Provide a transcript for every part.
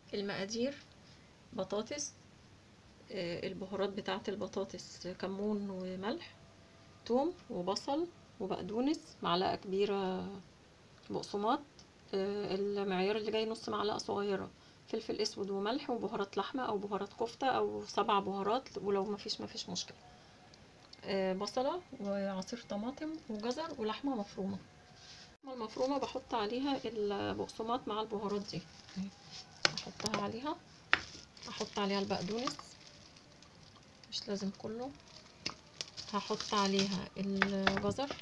المقادير: بطاطس، البهارات بتاعه البطاطس كمون وملح، توم وبصل وبقدونس، معلقه كبيره بقسماط، المعيار اللي جاي نص معلقه صغيره فلفل اسود وملح وبهارات لحمه او بهارات كفته او 7 بهارات، ولو مفيش مشكله، بصله وعصير طماطم وجزر ولحمه مفرومه. اللحمه المفرومه بحط عليها البقسماط مع البهارات دي، احطها عليها، احط عليها البقدونس مش لازم كله، هحط عليها الجزر،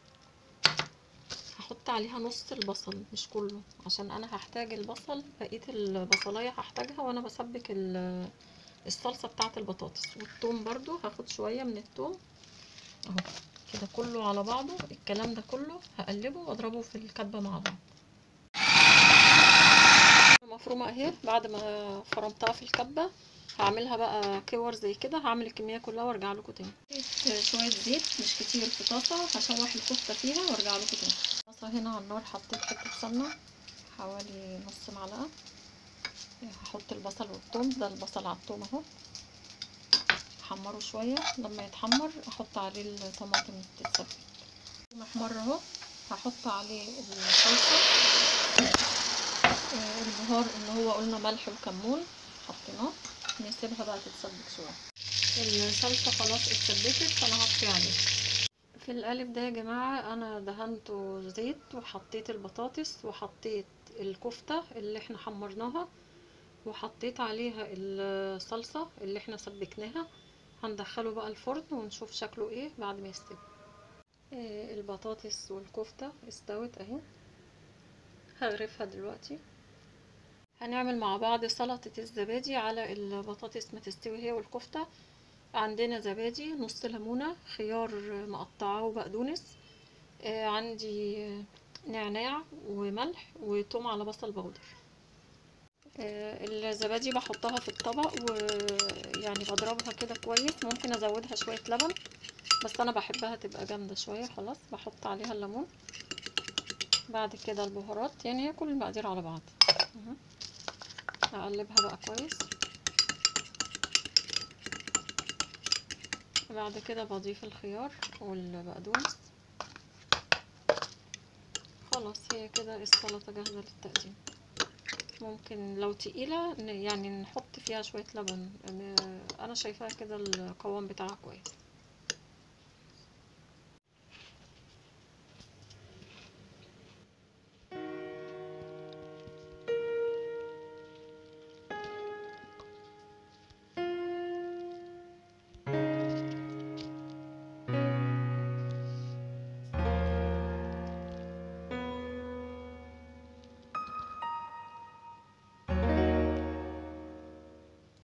هحط عليها نص البصل مش كله عشان انا هحتاج البصل، بقيه البصلايه هحتاجها وانا بسبك الصلصه بتاعه البطاطس. والثوم برضو هاخد شويه من الثوم اهو كده كله على بعضه. الكلام ده كله هقلبه واضربه في الكبه مع بعض. مفرومه اهي، بعد ما فرمتها في الكبه هعملها بقى كور زي كده، هعمل الكميه كلها وارجع لكم تاني. شويه زيت مش كتير في طاسه، هشوح الكفته فيها وارجع لكم تاني. طاسه هنا على النار حطيت حته سمنه حوالي نص معلقه، هحط البصل والثوم، ده البصل على الثوم اهو، احمره شويه، لما يتحمر احط عليه الطماطم تتسبك. محمر اهو، هحط عليه الصلصه، البهار اللي هو قلنا ملح وكمون حطيناه، نسيبها بقى تتسبك شويه. الصلصه خلاص اتسبكت فانا هطفي عليها. في القالب ده يا جماعه انا دهنته زيت وحطيت البطاطس وحطيت الكفته اللي احنا حمرناها وحطيت عليها الصلصه اللي احنا سبكناها. هندخله بقى الفرن ونشوف شكله ايه بعد ما يستوي. البطاطس والكفته استوت اهي، هغرفها دلوقتي. هنعمل مع بعض سلطة الزبادي على البطاطس ما تستوي هي والكفتة. عندنا زبادي، نص ليمونة، خيار مقطعاه وبقدونس، عندي نعناع وملح وتوم على بصل بودر. الزبادي بحطها في الطبق ويعني بضربها كده كويس، ممكن ازودها شوية لبن بس انا بحبها تبقى جامدة شوية. خلاص بحط عليها الليمون، بعد كده البهارات، يعني هي كل المقادير على بعض. هقلبها بقى كويس، بعد كده بضيف الخيار والبقدونس. خلاص هي كده السلطة جاهزة للتقديم. ممكن لو تقيلة يعني نحط فيها شوية لبن، انا شايفاها كده القوام بتاعها كويس.